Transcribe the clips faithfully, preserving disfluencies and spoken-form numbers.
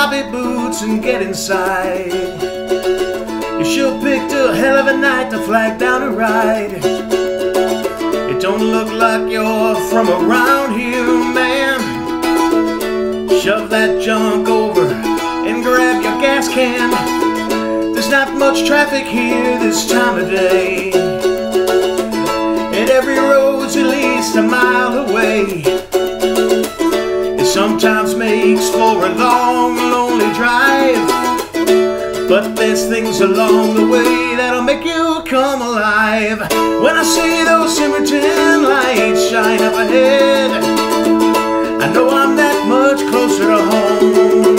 floppy boots and get inside. You sure picked a hell of a night to flag down a ride. It don't look like you're from around here, man. Shove that junk over and grab your gas can. There's not much traffic here this time of day, and every road's at least a mile away. It sometimes makes for a long, lonely drive, but there's things along the way that'll make you come alive. When I see those Simmerton lights shine up ahead, I know I'm that much closer to home.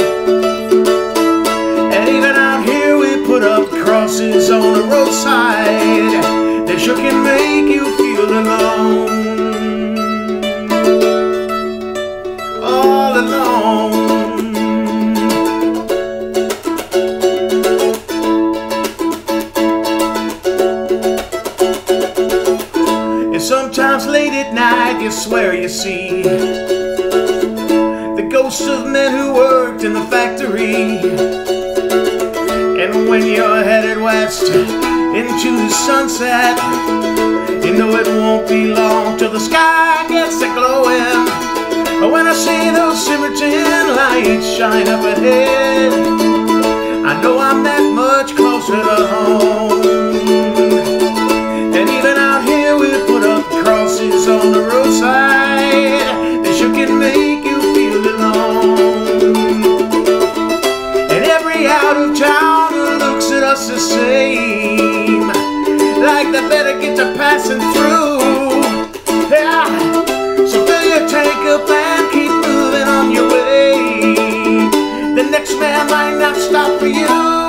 And even out here we put up crosses on the roadside that sure can make you feel alone. All alone. And sometimes late at night you swear you see the ghosts of men who worked in the factory. And when you're headed west into the sunset, you know it won't be long till the sky gets a glowing. But when I see those Simmerton lights shine up ahead, I know I'm that much closer to home. And even out here we put up crosses on the roadside that sure can make you feel alone. And every out of towner looks at us the same, like they better get to passing through. Yeah, so fill your tank up and keep moving on your way. The next man might not stop for you.